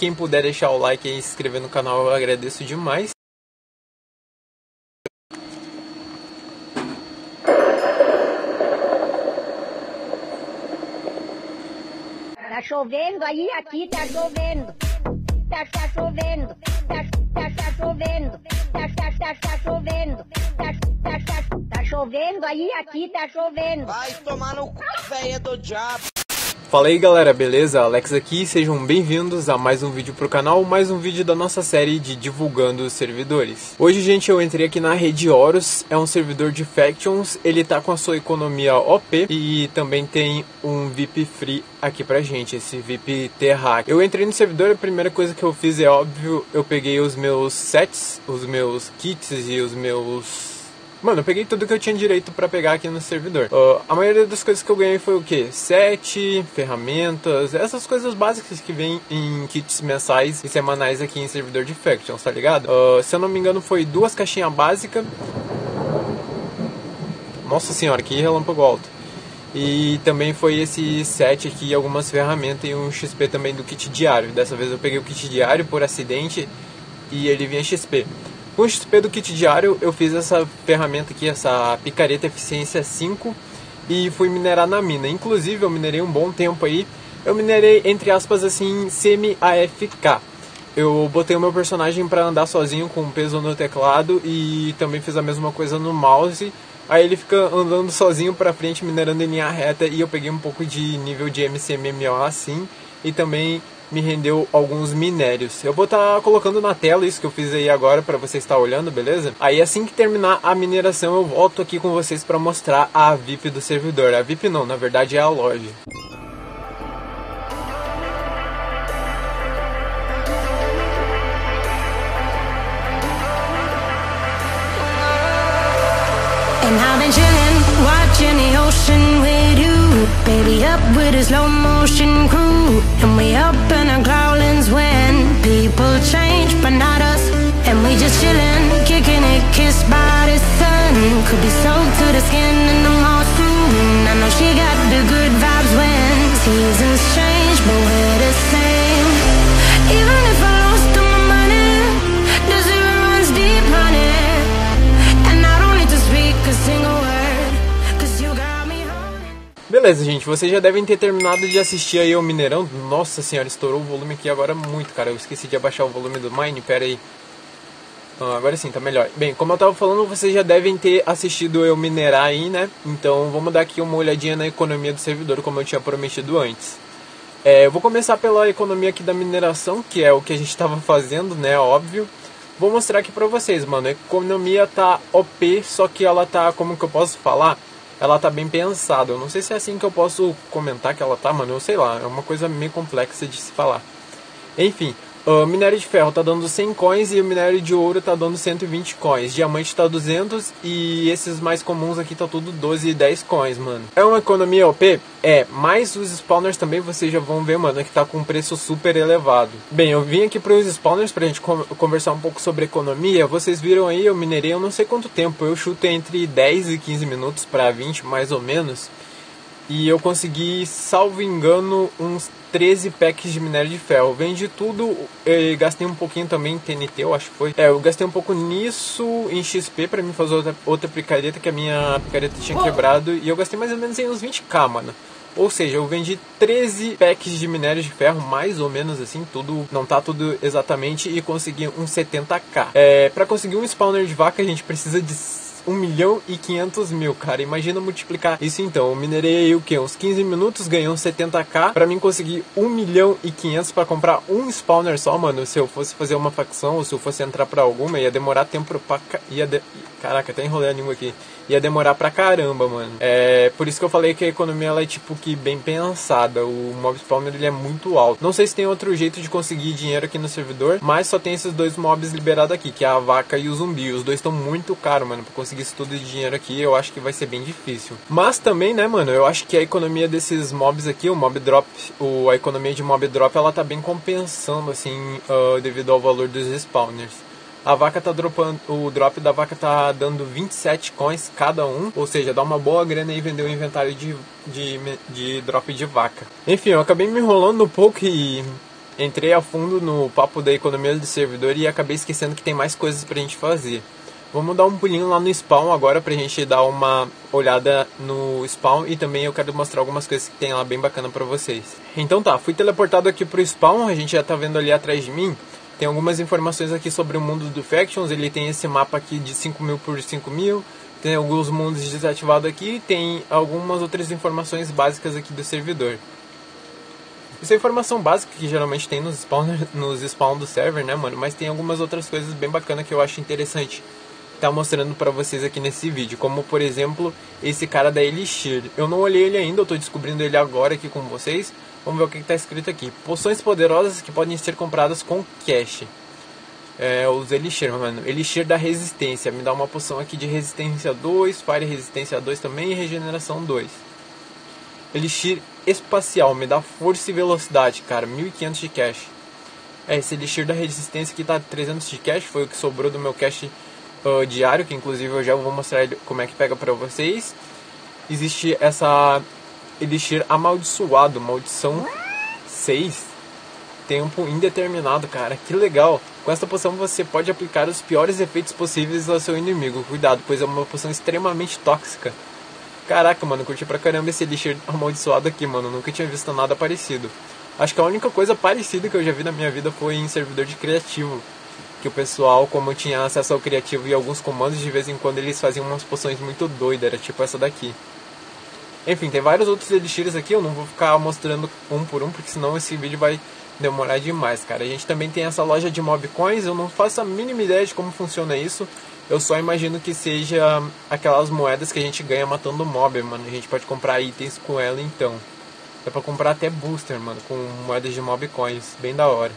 Quem puder deixar o like e se inscrever no canal, eu agradeço demais. Tá chovendo aí, aqui tá chovendo. Tá chovendo. Tá chovendo. Tá chovendo. Tá chovendo aí, aqui tá chovendo. Vai tomar no cu, véia do diabo. Fala aí galera, beleza? Alex aqui, sejam bem-vindos a mais um vídeo pro canal, mais um vídeo da nossa série de divulgando os servidores. Hoje, gente, eu entrei aqui na rede Horus, é um servidor de Factions, ele tá com a sua economia OP e também tem um VIP free aqui pra gente, esse VIP Terra. Eu entrei no servidor, a primeira coisa que eu fiz é óbvio, eu peguei os meus sets, os meus kits e os meus... Mano, eu peguei tudo que eu tinha direito pra pegar aqui no servidor. A maioria das coisas que eu ganhei foi o quê? Set, ferramentas, essas coisas básicas que vêm em kits mensais e semanais aqui em servidor de Factions, tá ligado? Se eu não me engano foi 2 caixinhas básicas. Nossa senhora, que relâmpago alto. E também foi esse set aqui, algumas ferramentas e um XP também do kit diário. Dessa vez eu peguei o kit diário por acidente e ele vinha XP. Com o XP do kit diário, eu fiz essa ferramenta aqui, essa picareta eficiência 5 e fui minerar na mina. Inclusive, eu minerei um bom tempo aí. Eu minerei, entre aspas, assim, semi-AFK. Eu botei o meu personagem para andar sozinho com peso no teclado e também fiz a mesma coisa no mouse. Aí ele fica andando sozinho pra frente, minerando em linha reta e eu peguei um pouco de nível de MCMMO assim e também me rendeu alguns minérios. Eu vou estar colocando na tela isso que eu fiz aí agora para você estar olhando, beleza? Aí assim que terminar a mineração eu volto aqui com vocês para mostrar a VIP do servidor. A VIP não, na verdade é a loja. And I've been chillin', watching the ocean with you. Baby up with a slow motion crew. And we up in our growlings when people change, but not us. And we just chillin', kicking it, kissed by the sun. Could be soaked to the skin in the mall soon. I know she got the good vibes when seasons change, but we're the same. Even if I lost all my money, the zero runs deep, honey. Beleza, gente, vocês já devem ter terminado de assistir aí eu minerando. Nossa senhora, estourou o volume aqui agora muito, cara. Eu esqueci de abaixar o volume do Mine, pera aí. Agora sim, tá melhor. Bem, como eu tava falando, vocês já devem ter assistido eu minerar aí, né? Então vamos dar aqui uma olhadinha na economia do servidor, como eu tinha prometido antes. Eu vou começar pela economia aqui da mineração, que é o que a gente tava fazendo, né? Óbvio. Vou mostrar aqui pra vocês, mano. A economia tá OP, só que ela tá, como que eu posso falar? Ela tá bem pensada. Eu não sei se é assim que eu posso comentar que ela tá, mano. Eu sei lá, é uma coisa meio complexa de se falar. Enfim, o minério de ferro tá dando 100 coins e o minério de ouro tá dando 120 coins. Diamante tá 200 e esses mais comuns aqui tá tudo 12 e 10 coins, mano. É uma economia OP? É, mas os spawners também vocês já vão ver, mano, que tá com um preço super elevado. Bem, eu vim aqui pros spawners pra gente conversar um pouco sobre economia. Vocês viram aí, eu minerei eu não sei quanto tempo. Eu chuto entre 10 e 15 minutos pra 20, mais ou menos. E eu consegui, salvo engano, uns 13 packs de minério de ferro. Vendi tudo, gastei um pouquinho também em TNT, eu acho que foi. Eu gastei um pouco nisso, em XP, pra mim fazer outra picareta, que a minha picareta tinha quebrado. E eu gastei mais ou menos em uns 20k, mano. Ou seja, eu vendi 13 packs de minério de ferro, mais ou menos assim, tudo, não tá tudo exatamente, e consegui uns 70k. Pra conseguir um spawner de vaca, a gente precisa de 1.500.000, cara. Imagina multiplicar isso então. Eu minerei aí o que? Uns 15 minutos, ganhei uns 70k. Pra mim conseguir 1.500.000 pra comprar um spawner só, mano. Se eu fosse fazer uma facção ou se eu fosse entrar pra alguma, ia demorar tempo pra... Caraca, até enrolei a língua aqui. Ia demorar pra caramba, mano. Por isso que eu falei que a economia ela é tipo que bem pensada. O mob spawner ele é muito alto. Não sei se tem outro jeito de conseguir dinheiro aqui no servidor, mas só tem esses dois mobs liberados aqui, que é a vaca e o zumbi. Os dois estão muito caros, mano. Pra conseguir isso tudo de dinheiro aqui, eu acho que vai ser bem difícil. Mas também, né, mano, eu acho que a economia desses mobs aqui, o mob drop, a economia de mob drop, ela tá bem compensando, assim, devido ao valor dos spawners. A vaca tá dropando, o drop da vaca tá dando 27 coins cada um, ou seja, dá uma boa grana e vender o inventário de drop de vaca. Enfim, eu acabei me enrolando um pouco e entrei a fundo no papo da economia do servidor e acabei esquecendo que tem mais coisas pra gente fazer. Vamos dar um pulinho lá no spawn agora pra gente dar uma olhada no spawn e também eu quero mostrar algumas coisas que tem lá bem bacana pra vocês. Então tá, fui teleportado aqui pro spawn, a gente já tá vendo ali atrás de mim. Tem algumas informações aqui sobre o mundo do Factions, ele tem esse mapa aqui de 5.000 por 5.000, tem alguns mundos desativados aqui, tem algumas outras informações básicas aqui do servidor. Isso é informação básica que geralmente tem nos spawn do server, né, mano? Mas tem algumas outras coisas bem bacanas que eu acho interessante estar mostrando pra vocês aqui nesse vídeo. Como, por exemplo, esse cara da Elixir. Eu não olhei ele ainda, eu tô descobrindo ele agora aqui com vocês. Vamos ver o que tá escrito aqui. Poções poderosas que podem ser compradas com cash. Os Elixir, mano. Elixir da resistência. Me dá uma poção aqui de resistência 2, Fire resistência 2 também e regeneração 2. Elixir espacial. Me dá força e velocidade, cara. 1.500 de cash. Esse Elixir da resistência aqui tá 300 de cash. Foi o que sobrou do meu cash diário. Que inclusive eu já vou mostrar como é que pega pra vocês. Existe essa Elixir amaldiçoado. Maldição 6. Tempo indeterminado, cara. Que legal. Com essa poção você pode aplicar os piores efeitos possíveis ao seu inimigo. Cuidado, pois é uma poção extremamente tóxica. Caraca, mano, curti pra caramba esse Elixir amaldiçoado aqui, mano. Nunca tinha visto nada parecido. Acho que a única coisa parecida que eu já vi na minha vida foi em servidor de criativo. Que o pessoal, como tinha acesso ao criativo e alguns comandos, de vez em quando eles faziam umas poções muito doidas. Era tipo essa daqui. Enfim, tem vários outros Elixirs aqui. Eu não vou ficar mostrando um por um, porque senão esse vídeo vai demorar demais, cara. A gente também tem essa loja de mob coins. Eu não faço a mínima ideia de como funciona isso. Eu só imagino que seja aquelas moedas que a gente ganha matando mob, mano. A gente pode comprar itens com ela, então. Dá pra comprar até booster, mano, com moedas de mob coins. Bem da hora.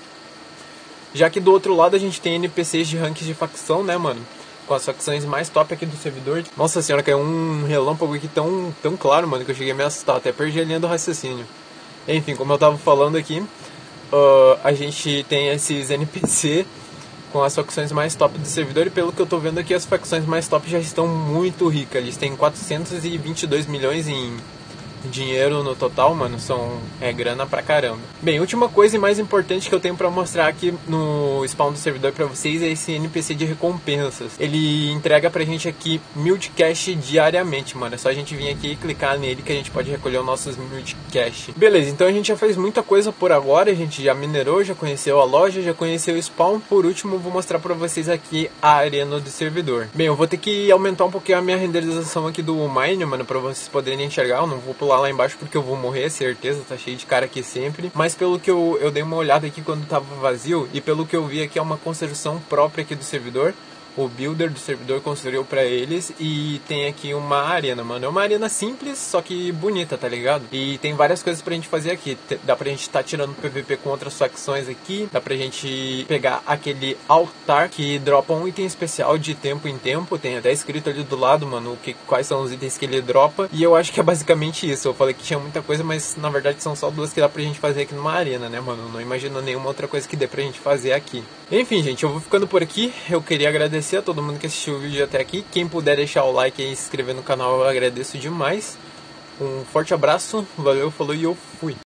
Já que do outro lado a gente tem NPCs de ranks de facção, né, mano? Com as facções mais top aqui do servidor. Nossa senhora, caiu um relâmpago aqui tão claro, mano, que eu cheguei a me assustar. Até perdi a linha do raciocínio. Enfim, como eu tava falando aqui, a gente tem esses NPC com as facções mais top do servidor. E pelo que eu tô vendo aqui, as facções mais top já estão muito ricas. Eles têm 422 milhões em dinheiro no total, mano. É grana pra caramba. Bem, última coisa e mais importante que eu tenho pra mostrar aqui no spawn do servidor pra vocês é esse NPC de recompensas. Ele entrega pra gente aqui 1000 de cash diariamente, mano. É só a gente vir aqui e clicar nele que a gente pode recolher os nossos 1000 de cash. Beleza, então a gente já fez muita coisa por agora. A gente já minerou, já conheceu a loja, já conheceu o spawn. Por último, eu vou mostrar pra vocês aqui a arena do servidor. Bem, eu vou ter que aumentar um pouquinho a minha renderização aqui do Mine, mano, pra vocês poderem enxergar. Eu não vou pular lá embaixo porque eu vou morrer, certeza, tá cheio de cara aqui sempre. Mas pelo que eu dei uma olhada aqui quando tava vazio, e pelo que eu vi aqui é uma construção própria aqui do servidor. O builder do servidor construiu pra eles e tem aqui uma arena, mano. É uma arena simples, só que bonita, tá ligado? E tem várias coisas pra gente fazer aqui. Dá pra gente tá tirando PVP com outras facções aqui. Dá pra gente pegar aquele altar que dropa um item especial de tempo em tempo. Tem até escrito ali do lado, mano, quais são os itens que ele dropa. E eu acho que é basicamente isso. Eu falei que tinha muita coisa, mas na verdade são só duas que dá pra gente fazer aqui numa arena, né, mano? Não imagino nenhuma outra coisa que dê pra gente fazer aqui. Enfim, gente, eu vou ficando por aqui. Eu queria agradecer a todo mundo que assistiu o vídeo até aqui. Quem puder deixar o like e se inscrever no canal, eu agradeço demais. Um forte abraço, valeu, falou e eu fui.